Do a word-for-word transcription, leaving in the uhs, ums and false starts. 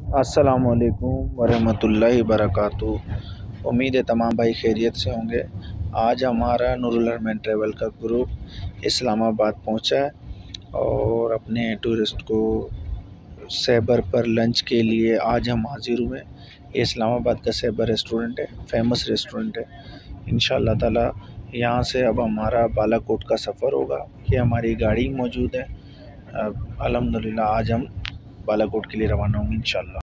अस्सलामुअलैकुम वरहमतुल्लाहि बरकातुहू। उम्मीद है तमाम भाई खैरियत से होंगे। आज हमारा नूरुल अरमान ट्रैवल का ग्रुप इस्लामाबाद पहुंचा है और अपने टूरिस्ट को सैबर पर लंच के लिए आज हम हाजिर हुए। ये इस्लामाबाद का सैबर रेस्टोरेंट है, फेमस रेस्टोरेंट है। इंशाअल्लाह ताला यहाँ से अब हमारा बालाकोट का सफ़र होगा। ये हमारी गाड़ी मौजूद है। अल्हम्दुलिल्लाह आज हम बालाकोट के लिए रवाना होंगे इंशाअल्लाह।